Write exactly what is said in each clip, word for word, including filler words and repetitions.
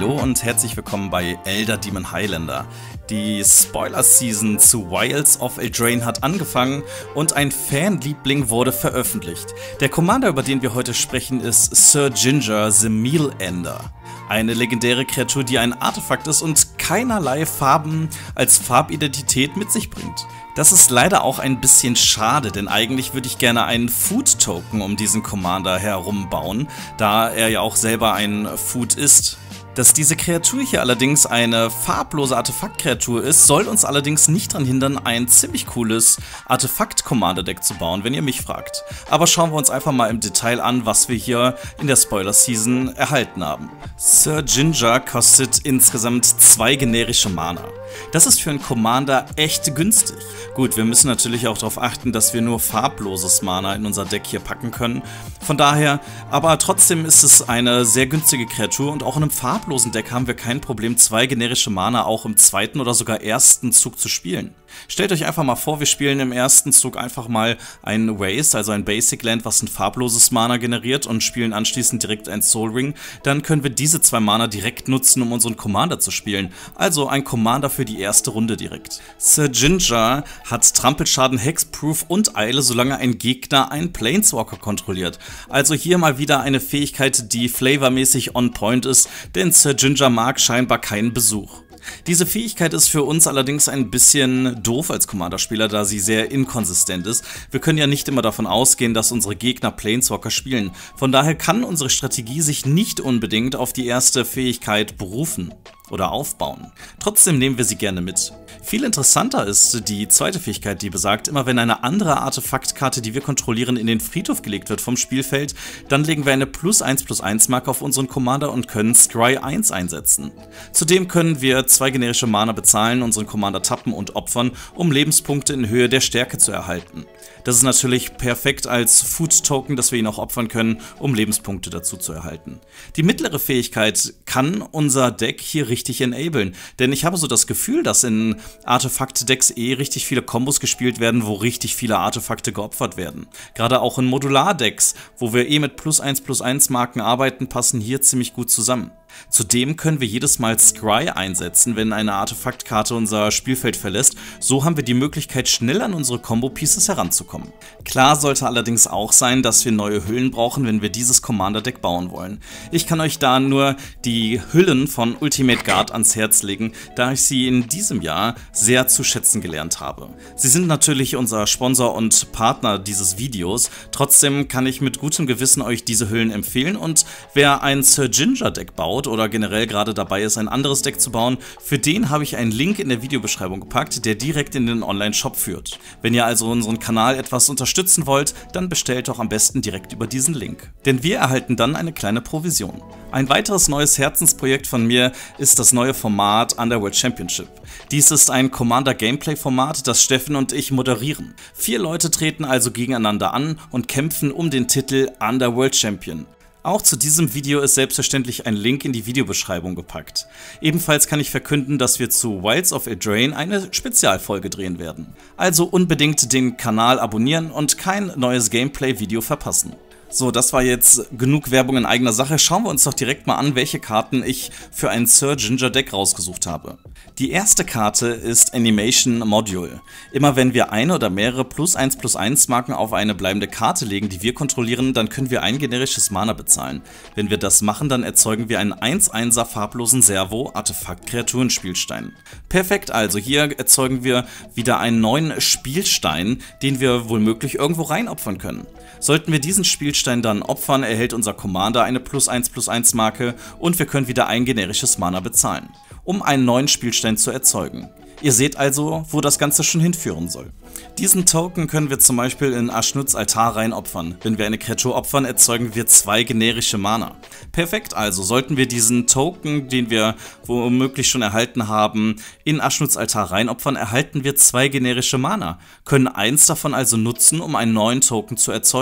Hallo und herzlich willkommen bei Elder Demon Highlander. Die Spoiler-Season zu Wilds of Eldraine hat angefangen und ein Fanliebling wurde veröffentlicht. Der Commander, über den wir heute sprechen, ist Sir Ginger the Mealender. Eine legendäre Kreatur, die ein Artefakt ist und keinerlei Farben als Farbidentität mit sich bringt. Das ist leider auch ein bisschen schade, denn eigentlich würde ich gerne einen Food-Token um diesen Commander herum bauen, da er ja auch selber ein Food ist. Dass diese Kreatur hier allerdings eine farblose Artefakt-Kreatur ist, soll uns allerdings nicht daran hindern, ein ziemlich cooles Artefakt-Commander-Deck zu bauen, wenn ihr mich fragt. Aber schauen wir uns einfach mal im Detail an, was wir hier in der Spoiler-Season erhalten haben. Sir Ginger kostet insgesamt zwei generische Mana. Das ist für einen Commander echt günstig. Gut, wir müssen natürlich auch darauf achten, dass wir nur farbloses Mana in unser Deck hier packen können. Von daher, aber trotzdem ist es eine sehr günstige Kreatur und auch in einem farblosen Deck haben wir kein Problem, zwei generische Mana auch im zweiten oder sogar ersten Zug zu spielen. Stellt euch einfach mal vor, wir spielen im ersten Zug einfach mal ein Waste, also ein Basic Land, was ein farbloses Mana generiert und spielen anschließend direkt ein Soul Ring. Dann können wir diese zwei Mana direkt nutzen, um unseren Commander zu spielen. Also ein Commander für die erste Runde direkt. Sir Ginger hat Trampelschaden, Hexproof und Eile, solange ein Gegner einen Planeswalker kontrolliert. Also hier mal wieder eine Fähigkeit, die flavormäßig on point ist, denn Sir Ginger mag scheinbar keinen Besuch. Diese Fähigkeit ist für uns allerdings ein bisschen doof als Commander-Spieler, da sie sehr inkonsistent ist. Wir können ja nicht immer davon ausgehen, dass unsere Gegner Planeswalker spielen. Von daher kann unsere Strategie sich nicht unbedingt auf die erste Fähigkeit berufen oder aufbauen. Trotzdem nehmen wir sie gerne mit. Viel interessanter ist die zweite Fähigkeit, die besagt, immer wenn eine andere Artefaktkarte, die wir kontrollieren, in den Friedhof gelegt wird vom Spielfeld, dann legen wir eine plus eins plus eins Marke auf unseren Commander und können Scry eins einsetzen. Zudem können wir zwei generische Mana bezahlen, unseren Commander tappen und opfern, um Lebenspunkte in Höhe der Stärke zu erhalten. Das ist natürlich perfekt als Food-Token, dass wir ihn auch opfern können, um Lebenspunkte dazu zu erhalten. Die mittlere Fähigkeit kann unser Deck hier richtig enablen, denn ich habe so das Gefühl, dass in Artefakt-Decks eh richtig viele Kombos gespielt werden, wo richtig viele Artefakte geopfert werden. Gerade auch in Modular-Decks, wo wir eh mit plus eins plus eins Marken arbeiten, passen hier ziemlich gut zusammen. Zudem können wir jedes Mal Scry einsetzen, wenn eine Artefaktkarte unser Spielfeld verlässt. So haben wir die Möglichkeit, schnell an unsere Combo-Pieces heranzukommen. Klar sollte allerdings auch sein, dass wir neue Hüllen brauchen, wenn wir dieses Commander-Deck bauen wollen. Ich kann euch da nur die Hüllen von Ultimate Guard ans Herz legen, da ich sie in diesem Jahr sehr zu schätzen gelernt habe. Sie sind natürlich unser Sponsor und Partner dieses Videos, trotzdem kann ich mit gutem Gewissen euch diese Hüllen empfehlen und wer ein Sir Ginger Deck baut oder generell gerade dabei ist, ein anderes Deck zu bauen, für den habe ich einen Link in der Videobeschreibung gepackt, der direkt in den Online-Shop führt. Wenn ihr also unseren Kanal etwas unterstützen wollt, dann bestellt doch am besten direkt über diesen Link. Denn wir erhalten dann eine kleine Provision. Ein weiteres neues Herzensprojekt von mir ist das neue Format Underworld Championship. Dies ist ein Commander-Gameplay-Format, das Steffen und ich moderieren. Vier Leute treten also gegeneinander an und kämpfen um den Titel Underworld Champion. Auch zu diesem Video ist selbstverständlich ein Link in die Videobeschreibung gepackt. Ebenfalls kann ich verkünden, dass wir zu Wilds of Eldraine eine Spezialfolge drehen werden. Also unbedingt den Kanal abonnieren und kein neues Gameplay-Video verpassen. So, das war jetzt genug Werbung in eigener Sache. Schauen wir uns doch direkt mal an, welche Karten ich für ein Sir Ginger Deck rausgesucht habe. Die erste Karte ist Animation Module. Immer wenn wir eine oder mehrere plus eins plus eins Marken auf eine bleibende Karte legen, die wir kontrollieren, dann können wir ein generisches Mana bezahlen. Wenn wir das machen, dann erzeugen wir einen eins einser farblosen Servo Artefakt Kreaturenspielstein. Perfekt, also hier erzeugen wir wieder einen neuen Spielstein, den wir womöglich irgendwo reinopfern können. Sollten wir diesen Spielstein dann opfern, erhält unser Commander eine plus eins plus eins Marke und wir können wieder ein generisches Mana bezahlen, um einen neuen Spielstein zu erzeugen. Ihr seht also, wo das Ganze schon hinführen soll. Diesen Token können wir zum Beispiel in Ashnuts Altar reinopfern. Wenn wir eine Kreatur opfern, erzeugen wir zwei generische Mana. Perfekt, also sollten wir diesen Token, den wir womöglich schon erhalten haben, in Ashnuts Altar reinopfern, erhalten wir zwei generische Mana, können eins davon also nutzen, um einen neuen Token zu erzeugen.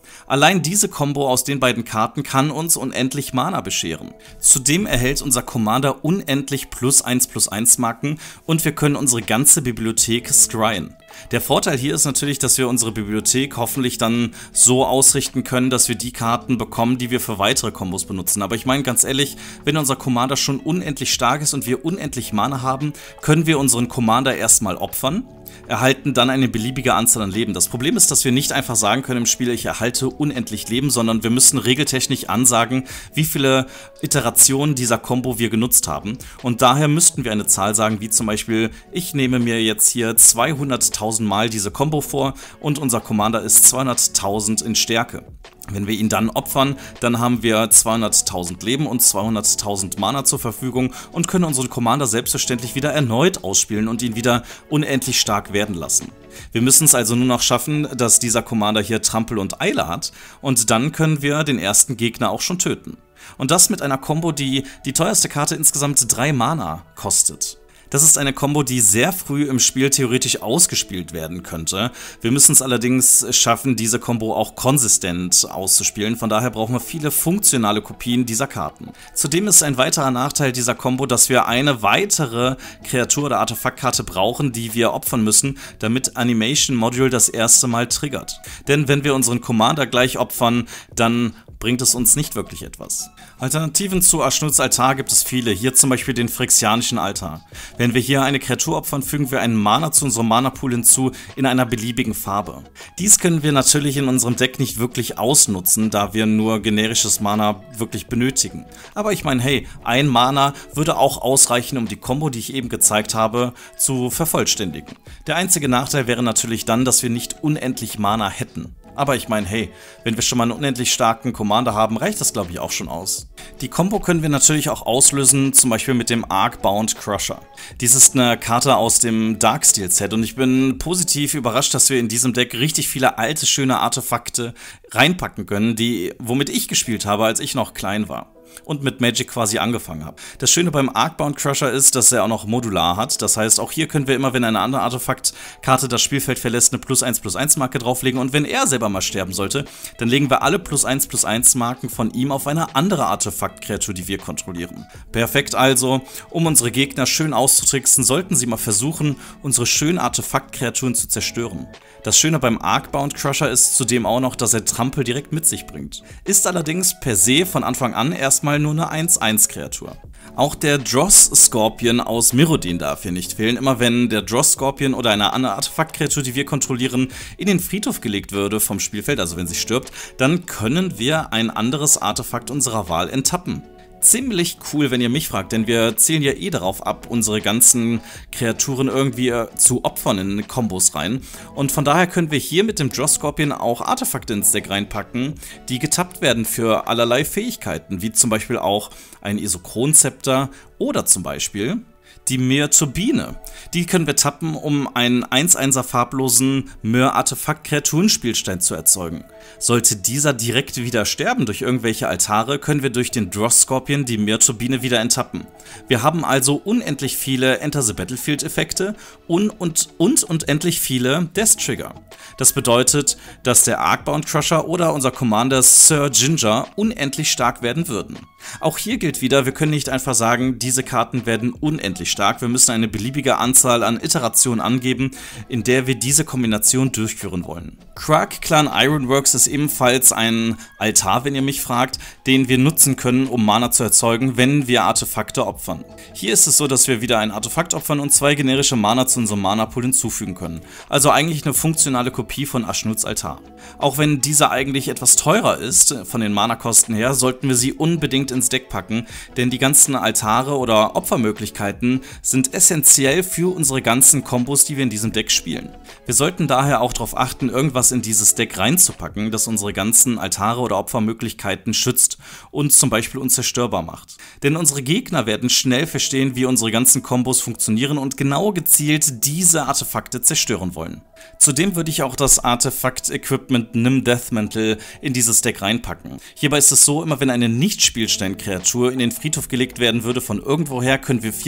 Allein diese Combo aus den beiden Karten kann uns unendlich Mana bescheren. Zudem erhält unser Commander unendlich plus eins plus eins Marken und wir können unsere ganze Bibliothek scryen. Der Vorteil hier ist natürlich, dass wir unsere Bibliothek hoffentlich dann so ausrichten können, dass wir die Karten bekommen, die wir für weitere Kombos benutzen. Aber ich meine ganz ehrlich, wenn unser Commander schon unendlich stark ist und wir unendlich Mana haben, können wir unseren Commander erstmal opfern, erhalten dann eine beliebige Anzahl an Leben. Das Problem ist, dass wir nicht einfach sagen können im Spiel, ich erhalte unendlich Leben, sondern wir müssen regeltechnisch ansagen, wie viele Iterationen dieser Combo wir genutzt haben. Und daher müssten wir eine Zahl sagen, wie zum Beispiel, ich nehme mir jetzt hier zweihunderttausend Mal diese Combo vor und unser Commander ist zweihunderttausend in Stärke. Wenn wir ihn dann opfern, dann haben wir zweihunderttausend Leben und zweihunderttausend Mana zur Verfügung und können unseren Commander selbstverständlich wieder erneut ausspielen und ihn wieder unendlich stark werden lassen. Wir müssen es also nur noch schaffen, dass dieser Commander hier Trampel und Eile hat und dann können wir den ersten Gegner auch schon töten. Und das mit einer Combo, die die teuerste Karte insgesamt drei Mana kostet. Das ist eine Combo, die sehr früh im Spiel theoretisch ausgespielt werden könnte. Wir müssen es allerdings schaffen, diese Combo auch konsistent auszuspielen. Von daher brauchen wir viele funktionale Kopien dieser Karten. Zudem ist ein weiterer Nachteil dieser Combo, dass wir eine weitere Kreatur- oder Artefaktkarte brauchen, die wir opfern müssen, damit Animation Module das erste Mal triggert. Denn wenn wir unseren Commander gleich opfern, dann bringt es uns nicht wirklich etwas. Alternativen zu Aschnuds Altar gibt es viele, hier zum Beispiel den Phyrexianischen Altar. Wenn wir hier eine Kreatur opfern, fügen wir einen Mana zu unserem Mana-Pool hinzu in einer beliebigen Farbe. Dies können wir natürlich in unserem Deck nicht wirklich ausnutzen, da wir nur generisches Mana wirklich benötigen. Aber ich meine, hey, ein Mana würde auch ausreichen, um die Combo, die ich eben gezeigt habe, zu vervollständigen. Der einzige Nachteil wäre natürlich dann, dass wir nicht unendlich Mana hätten. Aber ich meine, hey, wenn wir schon mal einen unendlich starken Commander haben, reicht das glaube ich auch schon aus. Die Combo können wir natürlich auch auslösen, zum Beispiel mit dem Arcbound Crusher. Dies ist eine Karte aus dem Darksteel-Set und ich bin positiv überrascht, dass wir in diesem Deck richtig viele alte, schöne Artefakte reinpacken können, die, womit ich gespielt habe, als ich noch klein war und mit Magic quasi angefangen habe. Das Schöne beim Arcbound Crusher ist, dass er auch noch modular hat. Das heißt, auch hier können wir immer, wenn eine andere Artefaktkarte das Spielfeld verlässt, eine plus eins plus eins Marke drauflegen. Und wenn er selber mal sterben sollte, dann legen wir alle plus eins plus eins Marken von ihm auf eine andere Artefaktkreatur, die wir kontrollieren. Perfekt also, um unsere Gegner schön auszutricksen, sollten sie mal versuchen, unsere schönen Artefaktkreaturen zu zerstören. Das Schöne beim Arcbound Crusher ist zudem auch noch, dass er Trampel direkt mit sich bringt. Ist allerdings per se von Anfang an erstmal nur eine eins eins Kreatur. Auch der Dross Scorpion aus Mirrodin darf hier nicht fehlen. Immer wenn der Dross Scorpion oder eine andere Artefaktkreatur, die wir kontrollieren, in den Friedhof gelegt würde vom Spielfeld, also wenn sie stirbt, dann können wir ein anderes Artefakt unserer Wahl enttappen. Ziemlich cool, wenn ihr mich fragt, denn wir zielen ja eh darauf ab, unsere ganzen Kreaturen irgendwie zu opfern in Kombos rein. Und von daher können wir hier mit dem Dross Scorpion auch Artefakte ins Deck reinpacken, die getappt werden für allerlei Fähigkeiten, wie zum Beispiel auch ein Isochron-Zepter oder zum Beispiel die Myr-Turbine. Die können wir tappen, um einen eins einser farblosen Myr-Artefakt-Kreaturenspielstein zu erzeugen. Sollte dieser direkt wieder sterben durch irgendwelche Altare, können wir durch den Dross Scorpion die Myr-Turbine wieder enttappen. Wir haben also unendlich viele Enter the Battlefield-Effekte und, und, und unendlich viele Death Trigger. Das bedeutet, dass der Arcbound Crusher oder unser Commander Sir Ginger unendlich stark werden würden. Auch hier gilt wieder, wir können nicht einfach sagen, diese Karten werden unendlich stark. Wir müssen eine beliebige Anzahl an Iterationen angeben, in der wir diese Kombination durchführen wollen. Krark Clan Ironworks ist ebenfalls ein Altar, wenn ihr mich fragt, den wir nutzen können, um Mana zu erzeugen, wenn wir Artefakte opfern. Hier ist es so, dass wir wieder ein Artefakt opfern und zwei generische Mana zu unserem Mana-Pool hinzufügen können. Also eigentlich eine funktionale Kopie von Aschnuds Altar. Auch wenn dieser eigentlich etwas teurer ist, von den Mana-Kosten her, sollten wir sie unbedingt ins Deck packen, denn die ganzen Altare oder Opfermöglichkeiten sind essentiell für unsere ganzen Kombos, die wir in diesem Deck spielen. Wir sollten daher auch darauf achten, irgendwas in dieses Deck reinzupacken, das unsere ganzen Altare oder Opfermöglichkeiten schützt und zum Beispiel unzerstörbar macht. Denn unsere Gegner werden schnell verstehen, wie unsere ganzen Kombos funktionieren und genau gezielt diese Artefakte zerstören wollen. Zudem würde ich auch das Artefakt-Equipment Nim Deathmantle in dieses Deck reinpacken. Hierbei ist es so, immer wenn eine Nicht-Spielstein-Kreatur in den Friedhof gelegt werden würde von irgendwoher, können wir vier generische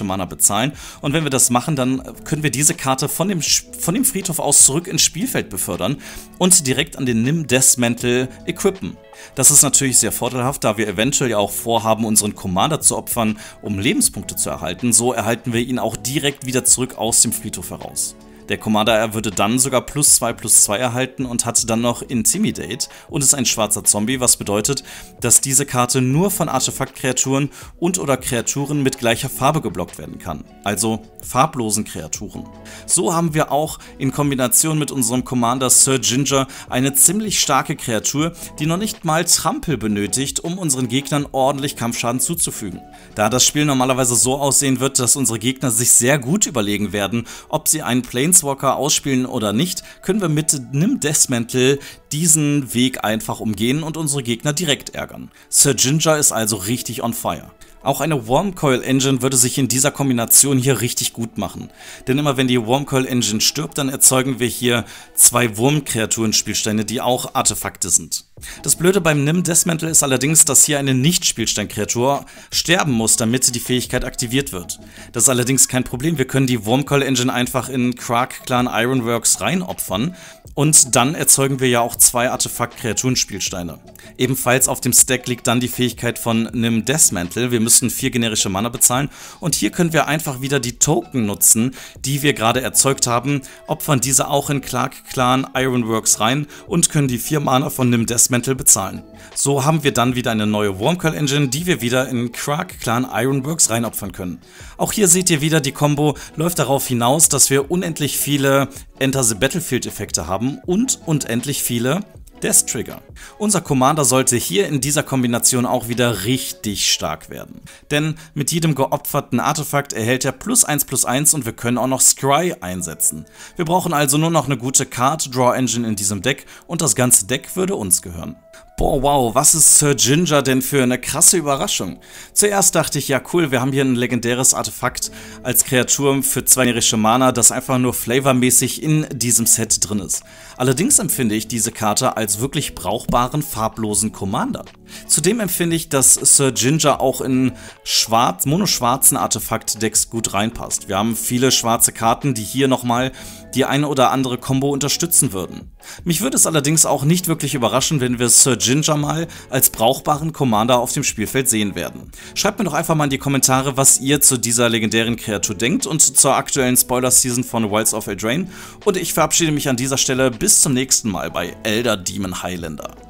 generische Mana bezahlen. Und wenn wir das machen, dann können wir diese Karte von dem, von dem Friedhof aus zurück ins Spielfeld befördern und direkt an den Nim Deathmantle equippen. Das ist natürlich sehr vorteilhaft, da wir eventuell ja auch vorhaben, unseren Commander zu opfern, um Lebenspunkte zu erhalten. So erhalten wir ihn auch direkt wieder zurück aus dem Friedhof heraus. Der Commander er würde dann sogar plus zwei plus zwei erhalten und hat dann noch Intimidate und ist ein schwarzer Zombie, was bedeutet, dass diese Karte nur von Artefaktkreaturen und oder Kreaturen mit gleicher Farbe geblockt werden kann, also farblosen Kreaturen. So haben wir auch in Kombination mit unserem Commander Sir Ginger eine ziemlich starke Kreatur, die noch nicht mal Trampel benötigt, um unseren Gegnern ordentlich Kampfschaden zuzufügen. Da das Spiel normalerweise so aussehen wird, dass unsere Gegner sich sehr gut überlegen werden, ob sie einen Planeswalker ausspielen oder nicht, können wir mit Nim Deathmantle diesen Weg einfach umgehen und unsere Gegner direkt ärgern. Sir Ginger ist also richtig on fire. Auch eine Wurmcoil Engine würde sich in dieser Kombination hier richtig gut machen. Denn immer wenn die Wurmcoil Engine stirbt, dann erzeugen wir hier zwei Wurmkreaturen-Spielsteine, die auch Artefakte sind. Das Blöde beim Nim Deathmantle ist allerdings, dass hier eine Nicht-Spielstein-Kreatur sterben muss, damit die Fähigkeit aktiviert wird. Das ist allerdings kein Problem, wir können die Wurmcoil Engine einfach in Krark Clan Ironworks reinopfern und dann erzeugen wir ja auch zwei Artefakt-Kreaturen-Spielsteine. Ebenfalls auf dem Stack liegt dann die Fähigkeit von Nim Deathmantle. Wir müssen vier generische Mana bezahlen und hier können wir einfach wieder die Token nutzen, die wir gerade erzeugt haben, opfern diese auch in Krark Clan Ironworks rein und können die vier Mana von Nim Deathmantle bezahlen. So haben wir dann wieder eine neue Wurmcoil Engine, die wir wieder in Krark Clan Ironworks reinopfern können. Auch hier seht ihr wieder, die Combo läuft darauf hinaus, dass wir unendlich viele Enter the Battlefield Effekte haben und unendlich viele Death Trigger. Unser Commander sollte hier in dieser Kombination auch wieder richtig stark werden. Denn mit jedem geopferten Artefakt erhält er plus eins plus eins und wir können auch noch Scry einsetzen. Wir brauchen also nur noch eine gute Card Draw Engine in diesem Deck und das ganze Deck würde uns gehören. Boah, wow, was ist Sir Ginger denn für eine krasse Überraschung? Zuerst dachte ich, ja cool, wir haben hier ein legendäres Artefakt als Kreatur für zwei generische Mana, das einfach nur flavormäßig in diesem Set drin ist. Allerdings empfinde ich diese Karte als wirklich brauchbaren, farblosen Commander. Zudem empfinde ich, dass Sir Ginger auch in schwarz, monoschwarzen Artefakt-Decks gut reinpasst. Wir haben viele schwarze Karten, die hier nochmal die eine oder andere Combo unterstützen würden. Mich würde es allerdings auch nicht wirklich überraschen, wenn wir Sir Ginger mal als brauchbaren Commander auf dem Spielfeld sehen werden. Schreibt mir doch einfach mal in die Kommentare, was ihr zu dieser legendären Kreatur denkt und zur aktuellen Spoiler-Season von Wilds of Eldraine. Und ich verabschiede mich an dieser Stelle bis zum nächsten Mal bei Elder Demon Highlander.